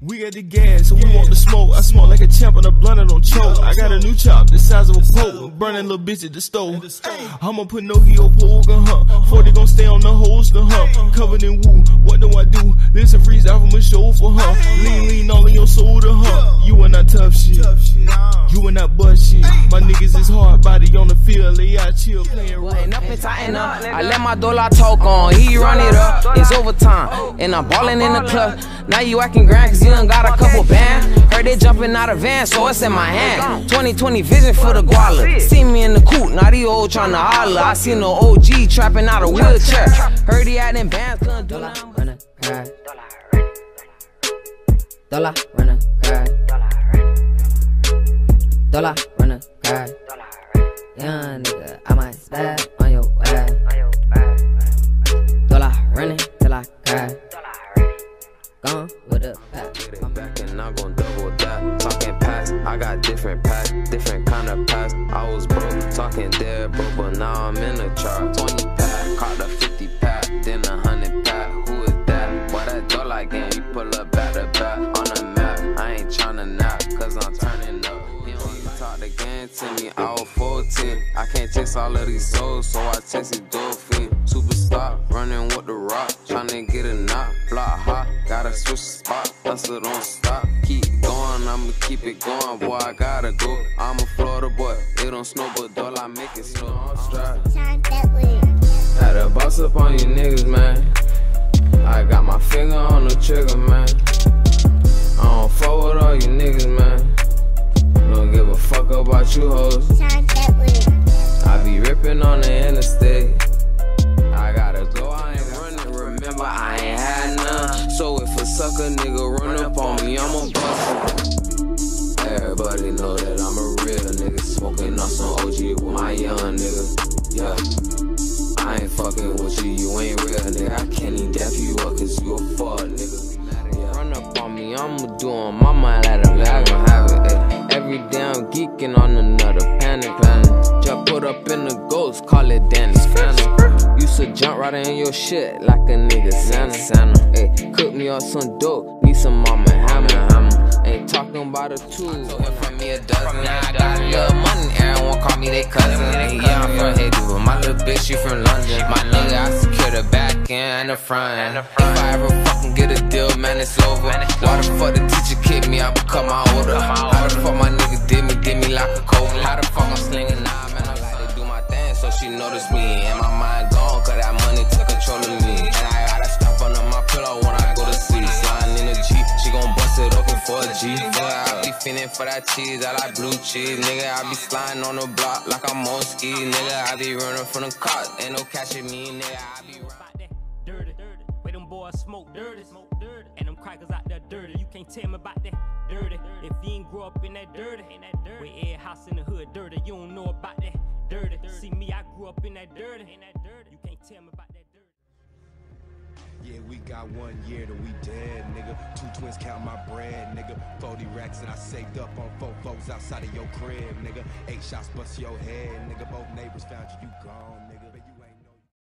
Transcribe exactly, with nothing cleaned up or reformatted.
We got the gas, so we want the smoke. I smoke like a champ on a blunt, I don't choke. I got a new chop, the size of a poke. Burning little bitch at the stove. I'ma put no heel pool gun, huh? forty gon' stay on the holster, huh? Covered in woo, what do I do? Listen, freeze out from a chauffeur, huh? Lean, lean all in your soda, huh? You ain't not tough shit. You ain't not butt shit. My niggas is hard body on the field. They out chill playing rough. Up and tighten up. I let my dollar talk on. He run it up. It's overtime. And I'm ballin' in the club. Now you acting grand cause you done got a couple bands. Heard they jumping out of van, so it's in my hand. twenty twenty vision for the guala. See me in the coupe, now these old tryna holler. I seen no O G trapping out a wheelchair. Heard he had them bands, couldn't do that. Running, ride. Dollar, running, ride. Dollar, running, ride. Young nigga, I might slide on your ass. Dollar, running till I cry. Gone with the pack. Get it back and I'm gon' double that. Talking packs, I got different packs, different kind of packs. I was broke, talking dead broke, but now I'm in the chart. twenty pack, caught a fifty pack, then a hundred pack. Who is that? Boy, that dollar game, you pull up back to back on the map. I ain't tryna nap, cause I'm turning up. He don't even talk the game to me, I was fourteen. I can't chase all of these souls, so I chase these dolphins. Superstar, running with the rock, tryna get a knock, block hot. Gotta switch the spot, hustle don't stop. Keep going, I'ma keep it going, boy, I gotta go. I'm a Florida boy, it don't snow, but doll, I make it slow. I'm strapped. Had to boss up on you niggas, man. I got my finger on the trigger, man. I don't fuck with all you niggas, man. Don't give a fuck about you hoes. I be ripping on the interstate. I gotta go, I ain't running, remember I ain't had none. So if a sucker nigga run up on me, I'ma bust him. Everybody know that I'm a real nigga, smoking on some O G with my young nigga. Yeah, I ain't fucking with you, you ain't real nigga. I can't even dap you up cause you a fuck nigga. Yeah. Run up on me, I'ma do on my mind, let him have it, have it. Ay. Every day I'm geeking on another panic plan. Just put up in the ghost, call it Danny Phantom. Used to jump right in your shit like a nigga Santa. Santa. Ay, cook me up some dope, need some mama hammer. hammer. Ain't talking about a tool. I told him from me a dozen. Now I got a little money, everyone call me they cousin. Ay, yeah, I'm from Haiti, but my little bitch, she from London. My nigga, I secure the back end and the front. If I ever fucking get a deal, man, it's over. Why the fuck the teacher kicked me, I become my older. How the fuck my nigga did me, did me like a cold. How the fuck I'm slinging now, man, I like to do my thing, so she noticed me. And my mind gone, cause that money took control of me. And I got to stop under my pillow when I go to sleep. Sliding in a Jeep, she gon' bust it open for a G. Boy, I be feeling for that cheese, I like blue cheese. Nigga, I be sliding on the block like I'm on ski. Nigga, I be running from the cops, ain't no catching me. Nigga, I be running. Dirty, dirty, where them boys smoke dirty, smoke dirty. And them crackers out there dirty, you can't tell me about that dirty. If you ain't grow up in that dirty, in that dirty. With every house in the hood dirty, you don't know about that dirty. See me, I grew up in that dirty, in that dirty. You can't tell me about that dirty. Yeah, we got one year that we dead, nigga. Two twins count my bread, nigga. forty racks that I saved up on four folks outside of your crib, nigga. Eight shots bust your head, nigga. Both neighbors found you, you gone, nigga.